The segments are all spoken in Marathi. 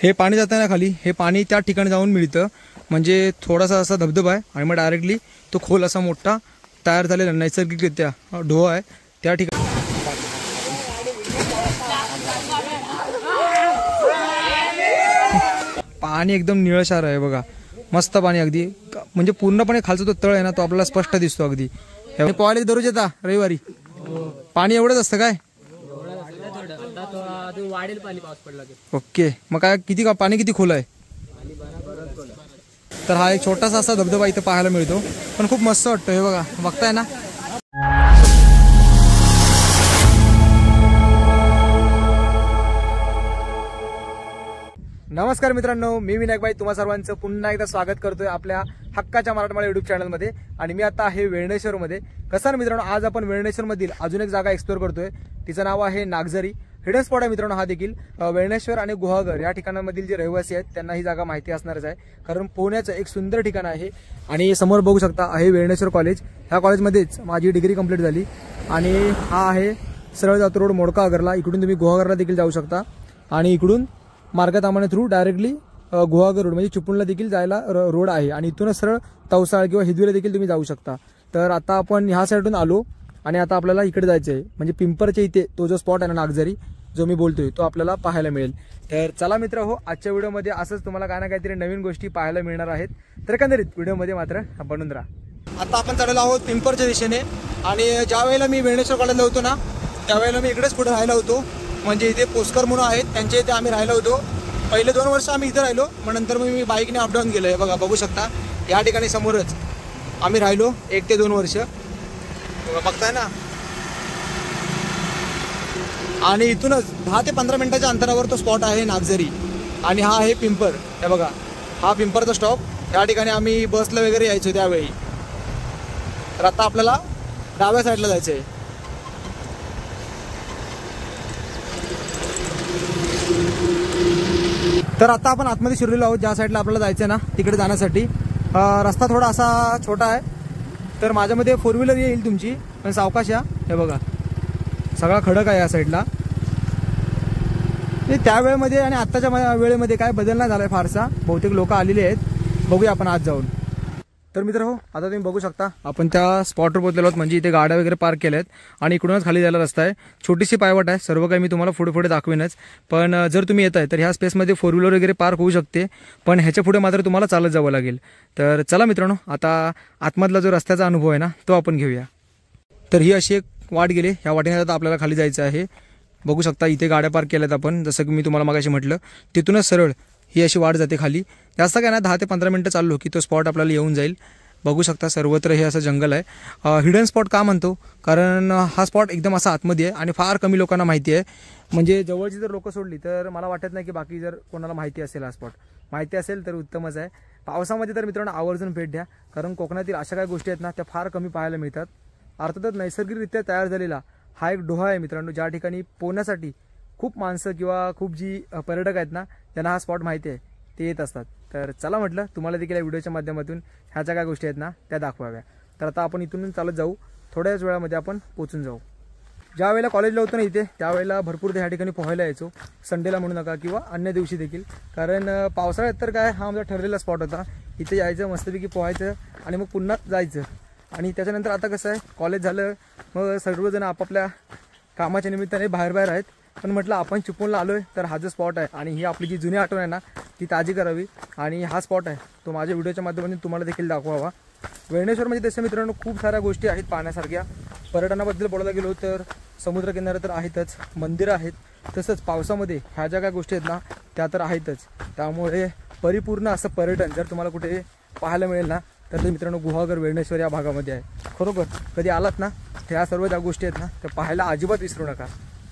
हे पाणी जातं ना खाली, हे पाणी त्या ठिकाणी जाऊन मिळतं, म्हणजे थोडासा असा धबधबा आहे आणि मग डायरेक्टली तो खोल असा मोठा तयार झालेला नैसर्गिकरित्या ढोह आहे त्या ठिकाणी। पाणी एकदम निळशार आहे बघा, मस्त पाणी अगदी, म्हणजे पूर्णपणे खालचा तो तळ आहे ना तो आपल्याला स्पष्ट दिसतो अगदी। पोहायला दररोज येता रविवारी? पाणी एवढंच असतं काय? ओके, मग काय किती पाणी किती खोल आहे? तर हा एक छोटासा असा धबधबा इथे पाहायला मिळतो, पण खूप मस्त वाटतं। हे बघा, बघताय ना? नमस्कार मित्रांनो, मी विनायक भाई तुम्हा सर्वांचं पुन्हा एकदा स्वागत करतोय आपल्या हक्काच्या मराठमोळा युट्यूब चॅनलमध्ये। आणि मी आता आहे वेळणेश्वरमध्ये। कसं ना मित्रांनो, आज आपण वेळणेश्वरमधील अजून एक जागा एक्सप्लोर करतोय, तिचं नाव आहे नागझरी। हिडन स्पॉट आहे मित्रांनो हा देखील। वेळणेश्वर आणि गुहागर या ठिकाणांमधील जे रहिवासी आहेत त्यांना ही जागा माहिती असणारच आहे, कारण पोहण्याचं एक सुंदर ठिकाण आहे। आणि समोर बघू शकता आहे वेळणेश्वर कॉलेज। ह्या कॉलेजमध्येच माझी डिग्री कंप्लीट झाली। आणि हा आहे सरळ जातो रोड मोडका आगरला, इकडून तुम्ही गुहागरला देखील जाऊ शकता आणि इकडून मार्गतामाने थ्रू डायरेक्टली गुहागर रोड म्हणजे चिपळूणला देखील जायला रोड आहे। आणि इथूनच सरळ तवसाळ किंवा हिदवीला देखील तुम्ही जाऊ शकता। तर आता आपण ह्या साईडून आलो आणि आता आपल्याला इकडे जायचं आहे, म्हणजे पिंपरच्या इथे तो जो स्पॉट आहे ना नागझरी जो मी बोलतोय तो आपल्याला पाहायला मिळेल। तर चला मित्र हो, आजच्या व्हिडिओमध्ये असंच तुम्हाला काय ना काहीतरी नवीन गोष्टी पाहायला मिळणार आहेत, तर एकंदरीत व्हिडिओमध्ये मात्र बनून राहा। आता आपण चाललो आहोत पिंपरच्या दिशेने। आणि ज्या वेळेला मी वेळणेश्वर कॉलेजला होतो ना त्यावेळेला मी इकडेच पुढे राहायला होतो, म्हणजे इथे पोस्कर म्हणून आहेत त्यांच्या इथे आम्ही राहिलो होतो। पहिले 2 वर्ष आम्ही इथे राहिलो, मग नंतर मी बाईकने अपडाऊन केलं आहे। बघू शकता या ठिकाणी समोरच आम्ही राहिलो 1 ते 2 वर्ष, बघताय ना। आणि इथूनच 10 ते 15 मिनिटाच्या अंतरावर तो स्पॉट आहे नागझरी। आणि हा आहे पिंपर, हे बघा हा पिंपरचा स्टॉप। या ठिकाणी आम्ही बसला वगैरे यायचो त्यावेळी। तर आता आपल्याला डाव्या साईडला जायचं आहे। तर आता आपण आतमध्ये शिरलेलो आहोत, ज्या साईडला आपल्याला जायचं आहे ना तिकडे जाण्यासाठी। रस्ता थोडा असा छोटा आहे, तर माझ्यामध्ये 4 व्हीलर येईल तुमची, पण सावकाश या। हे बघा सगळा खडक आहे या साईडला। त्या वेळेमध्ये आणि आत्ताच्या वेळेमध्ये काय बदल नाही झालाय फारसा, बहुतेक लोक आलेले आहेत। बघूया आपण आज जाऊन। तर मित्र हो, आता तुम्ही बघू शकता आपण त्या स्पॉटवर पोहोचलेलो आहोत, म्हणजे इथे गाड्या वगैरे पार्क केल्या आहेत आणि इकडूनच खाली जायला रस्ता आहे। छोटीशी पायवाट आहे, सर्व काही मी तुम्हाला पुढे दाखवेनच। पण जर तुम्ही येत आहे तर ह्या स्पेसमध्ये 4 व्हीलर वगैरे पार्क होऊ शकते, पण ह्याच्या पुढे मात्र तुम्हाला चालत जावं लागेल। तर चला मित्रांनो, आता आतमधला जो रस्त्याचा अनुभव आहे ना तो आपण घेऊया। तर ही अशी एक वाट गेली, ह्या वाटेने आता आपल्याला खाली जायचं आहे। बघू शकता इथे गाड्या पार्क केल्यात आपण, जसं की मी तुम्हाला मगाशी म्हटलं, तिथूनच सरळ ही अशी वाट जाते खाली। जास्त काय ना 10 ते 15 मिनिटं चाललो की तो स्पॉट आपल्याला येऊन जाईल। बघू शकता सर्वत्र हे असं जंगल आहे। हिडन स्पॉट का म्हणतो, कारण हा स्पॉट एकदम असा आतमध्ये आहे आणि फार कमी लोकांना माहिती आहे। म्हणजे जवळची जर लोकं सोडली तर मला वाटत नाही की बाकी जर कोणाला माहिती असेल हा स्पॉट। माहिती असेल तर उत्तमच आहे। पावसामध्ये तर मित्रांनो आवर्जून भेट द्या, कारण कोकणातील अशा काही गोष्टी आहेत ना त्या फार कमी पाहायला मिळतात। अर्थातच नैसर्गिकरित्या तयार झालेला हा एक डोहा आहे मित्रांनो, ज्या ठिकाणी पोहण्यासाठी खूप माणसं किंवा खूप जी पर्यटक आहेत ना त्यांना हा स्पॉट माहिती आहे, ते येत असतात। तर चला म्हटलं तुम्हाला देखील या व्हिडिओच्या माध्यमातून ह्या ज्या काय गोष्टी आहेत ना त्या दाखवाव्या। तर आता आपण इथून चालत जाऊ, थोड्याच वेळामध्ये आपण पोचून जाऊ। ज्या वेळेला कॉलेजला होतो ना इथे त्यावेळेला भरपूर ह्या ठिकाणी पोहायला यायचो, संडेला म्हणू नका किंवा अन्य दिवशी देखील, कारण पावसाळ्यात तर काय हा आमचा ठरलेला स्पॉट होता। इथे यायचं मस्तपैकी पोहायचं आणि मग पुन्हा जायचं। आणि त्याच्यानंतर आता कसं आहे, कॉलेज झालं मग सर्वजण आपापल्या कामाच्या निमित्ताने बाहेर आहेत, पण म्हटलं आपण चिपळूणला आलोय तर हा जो स्पॉट आहे आणि ही आपली जी जुनी आठवण आहे ना ती ताजी करावी, आणि हा स्पॉट आहे तो माझ्या व्हिडिओच्या माध्यमातून तुम्हाला देखील दाखवावा। वेळणेश्वर म्हणजे तसं मित्रांनो खूप साऱ्या गोष्टी आहेत पाहण्यासारख्या। पर्यटनाबद्दल बोलायला गेलो तर समुद्रकिनारे तर आहेतच, मंदिरं आहेत, तसंच पावसामध्ये ह्या ज्या काय गोष्टी आहेत ना त्या तर आहेतच। त्यामुळे परिपूर्ण असं पर्यटन जर तुम्हाला कुठे पाहायला मिळेल ना तर ते मित्रांनो गुहागर वेळणेश्वर या भागामध्ये आहे। खरोखर कधी आलात ना ह्या सर्व ज्या गोष्टी आहेत ना त्या पाहायला अजिबात विसरू नका।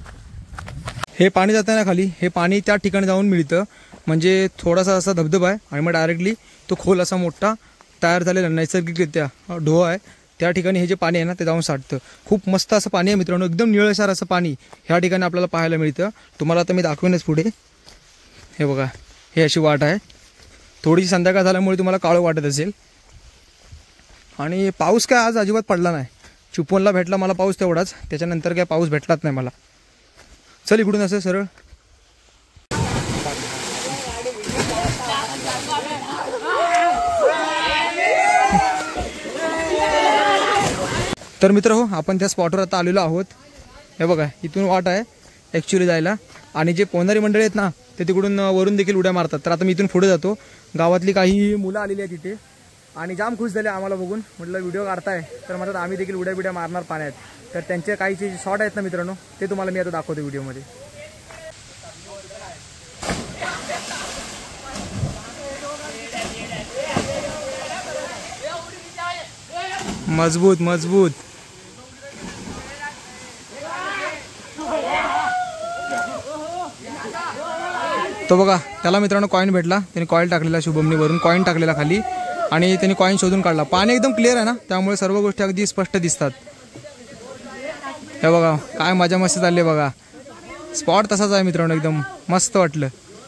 हे पाणी जातं ना खाली, हे पाणी त्या ठिकाणी जाऊन मिळतं, म्हणजे थोडासा असा धबधबा आहे आणि मग डायरेक्टली तो खोल असा मोठा तयार झालेला नैसर्गिकरित्या ढोह आहे, त्या ठिकाणी हे जे पाणी आहे ना ते जाऊन साठतं। खूप मस्त असं पाणी आहे मित्रांनो, एकदम निळशार असं पाणी ह्या ठिकाणी आपल्याला पाहायला मिळतं। तुम्हाला आता मी दाखवेनच पुढे। हे बघा हे अशी वाट आहे, थोडीशी संध्याकाळ झाल्यामुळे तुम्हाला काळं वाटत असेल। आणि पाऊस काय आज अजिबात पडला नाही, चिपळूणला भेटला मला पाऊस तेवढाच, त्याच्यानंतर काय पाऊस भेटलाच नाही मला। चल इकडून असं सरळ तर मित्र हो, आपण त्या स्पॉटवर आता आलेलो आहोत. हे बघा, इथून वाट आहे ॲक्च्युली जायला, आणि जे पोहणारी मंडळी आहेत ना ते तिकडून वरून देखील उड्या मारतात. तर आता मी इथून पुढे जातो. गावातली काही मुलं आलेली आहेत तिथे आणि जाम खुश झाले आम्हाला बघून. म्हटलं व्हिडिओ काढताय तर म्हणतात आम्ही देखील उड्या बिड्या मारणार पाण्यात. तर त्यांचे काही जे शॉट आहेत ना मित्रांनो, ते तुम्हाला मी आता दाखवतो व्हिडिओमध्ये. मजबूत मजबूत. तो बघा, त्याला मित्रांनो कॉईन भेटला. त्याने कॉईल टाकलेला शुभमनी वरून, कॉईन टाकलेला खाली आणि त्याने कॉईन शोधून काढला. पाणी एकदम क्लिअर आहे ना, त्यामुळे सर्व गोष्टी अगदी स्पष्ट दिसतात. हे बघा काय मजा मस्ती चालली बघा. स्पॉट तसाच आहे मित्रांनो, एकदम मस्त वाटलं.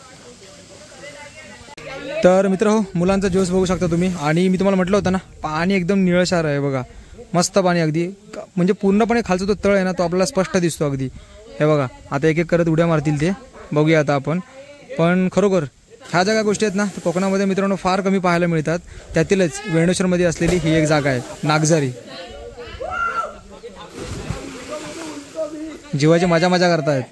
तर मित्र हो, मुलांचा जोश बघू शकता तुम्ही. आणि मी तुम्हाला म्हटलं होतं ना, पाणी एकदम निळशार आहे बघा. मस्त पाणी अगदी, म्हणजे पूर्णपणे खालचा तो तळ आहे ना तो आपल्याला स्पष्ट दिसतो अगदी. हे बघा, आता एक एक करत उड्या मारतील ते, बघूया आता आपण. पण खरोखर ह्या ज्या गोष्टी आहेत ना कोकणामध्ये मित्रांनो फार कमी पाहायला मिळतात. त्यातीलच वेणेश्वरमध्ये असलेली ही एक जागा आहे, नागझरी. जीवाची मजा मजा करतायत.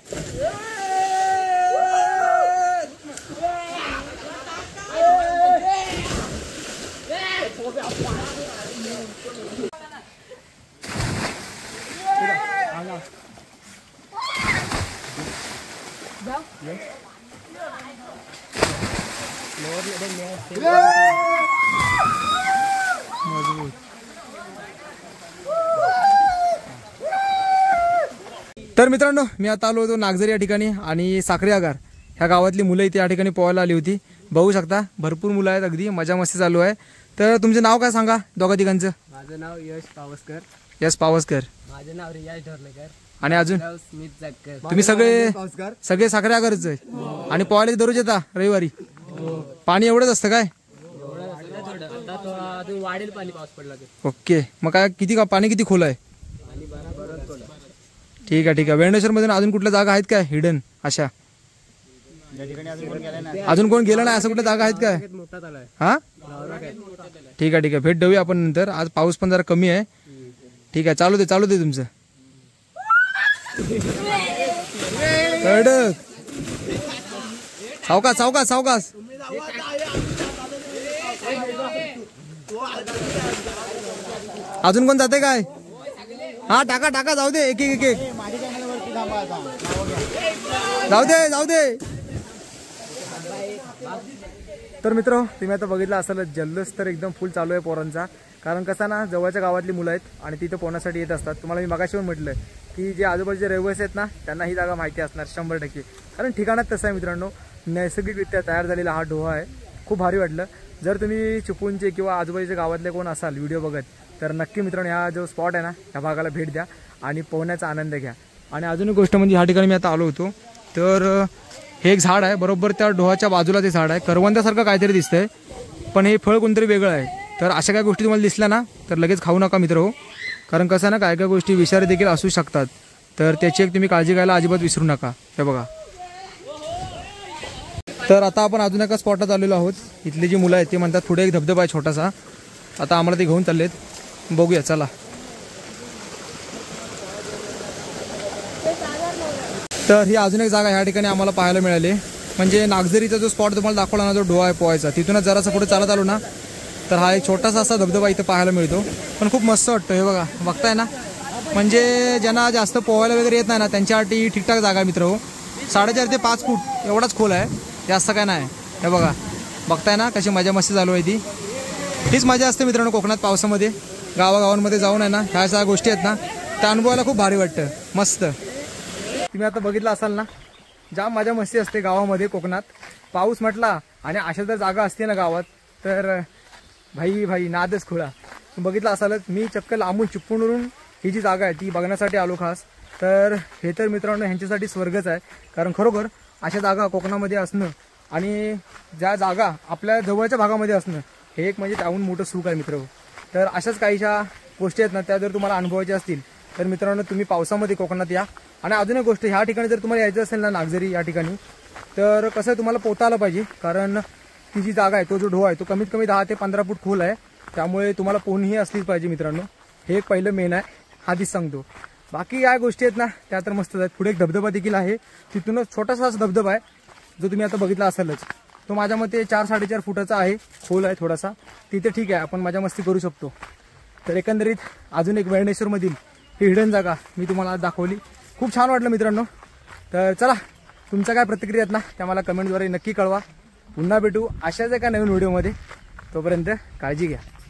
तर मित्रांनो, मी आता आलो होतो नागझरी या ठिकाणी आणि साखरे आगार ह्या गावातली मुलं इथे या ठिकाणी पोहायला आली होती. बघू शकता भरपूर मुलं आहेत, अगदी मजा मस्ती चालू आहे. तर तुमचं नाव काय सांगा दोघा तिघांचं? माझं नाव यश पावसकर. यश पावसकर. माझं नाव रियाज ढोरलेकर. आणि अजून स्मित जगकर. तुम्ही सगळे साखरे आगारच आहे आणि पोहायला दररोज येता रविवारी? पाणी एवढंच असतं काय? वाढेल पाणी पाऊस पडला. ओके, मग काय किती पाणी किती खोल आहे? ठीक आहे ठीक आहे. वेणेश्वरमध्ये अजून कुठल्या जागा आहेत काय हिडन अशा? अजून कोण गेलं नाही असं कुठल्या जागा आहेत काय? हा ठीक आहे ठीक आहे, भेट देऊया आपण नंतर. आज पाऊस पण जरा कमी आहे. ठीक आहे, चालू दे तुमचं. सावकाश सावकाश सावकाश. अजून कोण जाते काय? हा टाका टाका, जाऊ दे एक एक एक, जाऊ दे. तर मित्र, तुम्ही आता बघितलं असेल जल्लोष तर एकदम फुल चालू आहे पोरांचा. कारण कसं ना, जवळच्या गावातली मुलं आहेत आणि तिथं पोहण्यासाठी येत असतात. तुम्हाला मी मगाशी पण म्हटलं की जे आजूबाजूचे रहिवासी आहेत ना त्यांना ही जागा माहिती असणार 100%. कारण ठिकाणात तसं आहे मित्रांनो, नैसर्गिकरित्या तयार झालेला हा डोहा आहे. खूप भारी वाटलं. जर तुम्ही चिपळूणचे किंवा आजूबाजूच्या गावातले कोण असाल व्हिडिओ बघत, तर नक्की मित्रांनो हा जो स्पॉट आहे ना ह्या भागाला भेट द्या आणि पोहण्याचा आनंद घ्या. आणि अजून एक गोष्ट म्हणजे ह्या ठिकाणी मी आता आलो होतो, तर हे एक झाड आहे बरोबर त्या डोहाच्या बाजूला ते झाड आहे. करवंदासारखं काहीतरी दिसतंय, पण हे फळ कोणतरी वेगळं आहे. तर अशा काही गोष्टी तुम्हाला दिसल्या ना तर लगेच खाऊ नका मित्र हो. कारण कसं ना, काय काय गोष्टी विषारी देखील असू शकतात. तर त्याची एक तुम्ही काळजी घ्यायला अजिबात विसरू नका. हे बघा. तर आता आपण अजून एका स्पॉटला आलेलो आहोत. इथली जी मुलं आहेत ते म्हणतात पुढे एक धबधबा आहे छोटासा. आता आम्हाला ते घेऊन चाललेत, बघूया चला. तर ही अजून एक जागा ह्या ठिकाणी आम्हाला पाहायला मिळाली. म्हणजे नागझरीचा जो स्पॉट तुम्हाला दाखवला ना, जो डोहा आहे पोहायचा, तिथूनच जरासा पुढे चालत आलो ना तर हा एक छोटासा असा धबधबा इथं पाहायला मिळतो. पण खूप मस्त वाटतं. हे बघा, बघताय ना, म्हणजे ज्यांना जास्त पोहायला वगैरे येत नाही ना त्यांच्यासाठी ठीकठाक जागा आहे मित्र हो. 4.5 ते 5 फूट एवढाच खोल आहे, जास्त काय नाही. हे बघा, बघताय ना कशी मजा मस्ती चालू आहे. हीच मजा असते मित्रांनो कोकणात पावसामध्ये. गावागावांमध्ये जाऊन आहे ना ह्या सगळ्या गोष्टी आहेत ना त्या अनुभवायला खूप भारी वाटतं. मस्त. तुम्ही आता बघितलं असाल ना, जाम मजा मस्ती असते गावामध्ये कोकणात. पाऊस म्हटला आणि अशा जर जागा असते ना गावात तर भाई नादच खुळा. बघितलं असालच, मी चक्क लांबून चिपळूणवरून ही जी जागा आहे ती बघण्यासाठी आलो खास. तर हे तर मित्रांनो ह्यांच्यासाठी स्वर्गच आहे. कारण खरोखर अशा जागा कोकणामध्ये असणं आणि ज्या जागा आपल्या जवळच्या भागामध्ये असणं हे एक म्हणजे त्याहून मोठं सुख आहे मित्र. तर अशाच काहीशा गोष्टी आहेत ना त्या जर तुम्हाला अनुभवायच्या असतील तर मित्रांनो तुम्ही पावसामध्ये कोकणात या. आणि अजून एक गोष्ट, ह्या ठिकाणी जर तुम्हाला यायचं असेल ना नागझरी या ठिकाणी, तर कसं आहे तुम्हाला पोहता आलं पाहिजे. कारण ती जी जागा आहे, तो जो डोहा आहे तो कमीत कमी 10 ते 15 फूट खोल आहे. त्यामुळे तुम्हाला पोहणीही असलीच पाहिजे मित्रांनो. हे एक पहिलं मेन आहे. आधीच सांगतो. बाकी या गोष्टी आहेत ना त्या तर मस्तच आहेत. पुढे एक धबधबा देखील आहे, तिथूनच छोटासा धबधबा आहे जो तुम्ही आता बघितला असेलच. तो माझ्या मते 4-4.5 फुटाचा आहे, खोल आहे थोडासा. तिथे ठीक आहे, आपण मजा मस्ती करू शकतो. तर एकंदरीत अजून एक वेळणेश्वरमधील ही हिडन जागा मी तुम्हाला आज दाखवली. खूप छान वाटलं मित्रांनो. तर चला, तुमच्या काय प्रतिक्रिया आहेत ना त्या मला कमेंटद्वारे नक्की कळवा. पुन्हा भेटू अशाच एका नवीन व्हिडिओमध्ये. तोपर्यंत काळजी घ्या.